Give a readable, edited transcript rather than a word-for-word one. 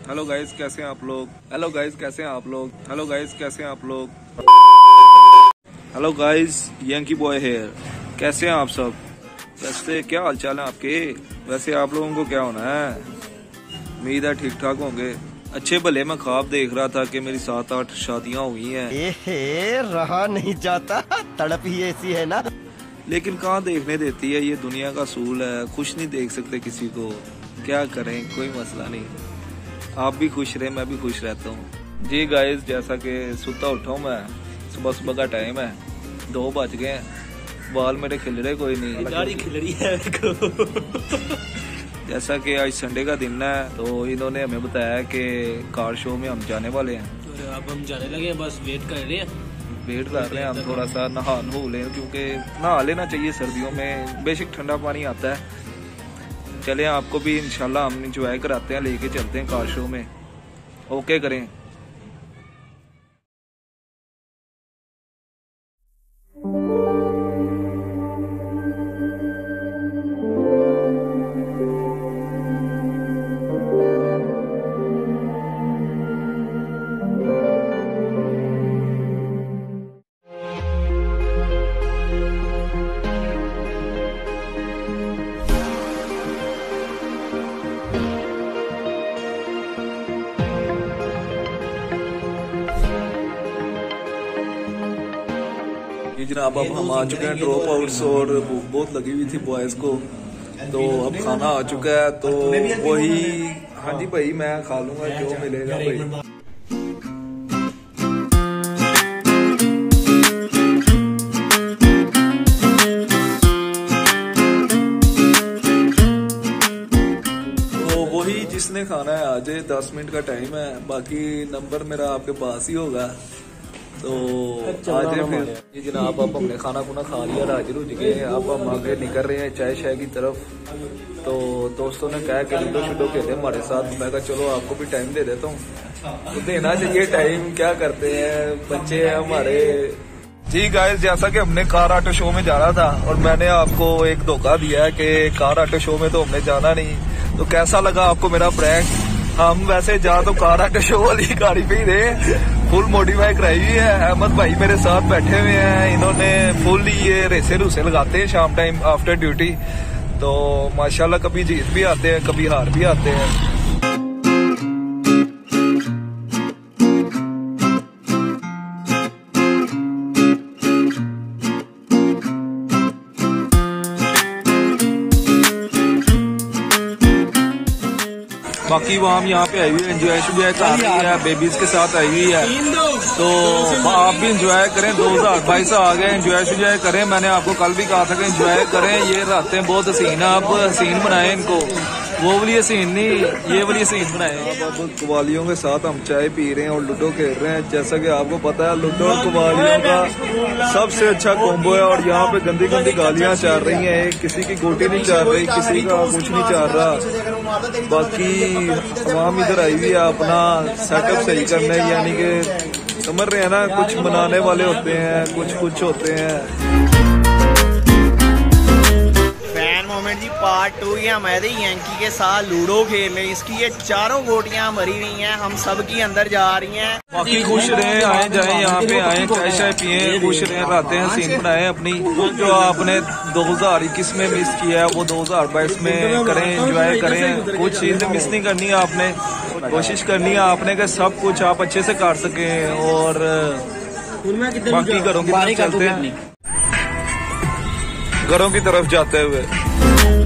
Hello guys कैसे हैं आप लोग। हेलो गाइस कैसे हैं आप लोग। हेलो गाइस कैसे हैं आप लोग। Hello guys yankee boy here, कैसे हैं आप सब। वैसे क्या हालचाल है आपके। वैसे आप लोगों को क्या होना है, उम्मीद है ठीक ठाक होंगे। अच्छे भले मैं ख्वाब देख रहा था कि मेरी 7-8 शादियां हुई हैं। रहा नहीं जाता, तड़प ही ऐसी है ना। लेकिन कहाँ देखने देती है, ये दुनिया का असूल है, खुश नहीं देख सकते किसी को। क्या करें, कोई मसला नहीं, आप भी खुश रहे मैं भी खुश रहता हूँ। जी गाइस, जैसा कि सुता उठा हूँ मैं, सुबह सुबह का टाइम है, 2 बज गए, बाल मेरे खिल रहे कोई नहीं, दाढ़ी खिल रही है जैसा कि आज संडे का दिन है तो इन्होंने हमें बताया कि कार शो में हम जाने वाले हैं। अब हम जाने लगे हैं, बस वेट कर रहे हैं। वेट कर रहे हैं हम, थोड़ा सा नहा लें क्योंकि नहा लेना चाहिए सर्दियों में, बेशक ठंडा पानी आता है। चलें आपको भी इंशाल्लाह हम इंजॉय कराते हैं, लेके चलते हैं कार शो में। ओके करें। जनाब अब हम आ चुके हैं ड्रॉप आउट्स और भूख बहुत लगी हुई थी बॉयज को, तो अब खाना आ चुका है तो वही। हाँ जी भाई, मैं खा लूंगा जो मिलेगा भाई। तो वही जिसने खाना है आ जाए, 10 मिनट का टाइम है, बाकी नंबर मेरा आपके पास ही होगा, तो आज फिर ये जनाब अब हमने खाना खुना खा लिया, राज रुझ गए, अब हम आगे निकल रहे हैं चाय शाय की तरफ। तो दोस्तों ने कहा कि लूडो शुडो खेले हमारे साथ, मैं कहा चलो आपको भी टाइम दे देता हूँ, तो देना चाहिए टाइम, क्या करते हैं बच्चे हैं हमारे। जी गाइस, जैसा कि हमने कार ऑटो शो में जाना था और मैंने आपको एक धोखा दिया है कि कार ऑटो शो में तो हमने जाना नहीं, तो कैसा लगा आपको मेरा प्रैंक। हम वैसे जा तो कार ऑटो शो वाली गाड़ी पे ही रहे, फुल मॉडिफाई कराई हुई है। अहमद भाई मेरे साथ बैठे हुए हैं, इन्होंने फुल ये रेसे रूसे लगाते हैं शाम टाइम आफ्टर ड्यूटी, तो माशाल्लाह कभी जीत भी आते हैं कभी हार भी आते हैं। बाकी वो हम यहाँ पे आई हुई है, एंजॉय कर रही है, बेबीज के साथ आई हुई है, तो आप भी एंजॉय करें। 2022 आ गए, एंजॉय करें। मैंने आपको कल भी कहा था कि एंजॉय करें, ये रातें बहुत हसीन है, अब हसीन बनाए इनको, वो वाली हसीन नहीं ये वाली हसीन बनाए। अब कवालियों के साथ हम चाय पी रहे हैं और लूडो खेल रहे हैं। जैसा कि आपको पता है लूडो और कवालियों का सबसे अच्छा कॉम्बो है, और यहाँ पे गंदी गंदी गालियां चल रही हैं, किसी की गोटी नहीं चल रही, किसी का कुछ नहीं चल रहा। बाकी तमाम इधर आई हुई है अपना सेटअप सही करने, यानी कि समझ रहे हैं ना, कुछ मनाने वाले होते हैं, कुछ होते हैं। मोमेंट जी पार्ट 2 ये हमारे यंकी के साथ लूडो खेल रहे हैं, इसकी ये 4 गोटियां मरी हुई हैं, हम सब की अंदर जा रही हैं। बाकी खुश रहे, आए जाए यहाँ पे आए, चाय शाय पिए, खुश रहे, रहते हैं, सीन बनाए अपनी। जो आपने 2021 में मिस किया है वो 2022 में करें, एंजॉय करें। कुछ चीजें मिस नहीं करनी है आपने, कोशिश करनी है आपने कि सब कुछ आप अच्छे से कर सकें। और बाकी घरों की तरफ चलते हैं, घरों की तरफ जाते हुए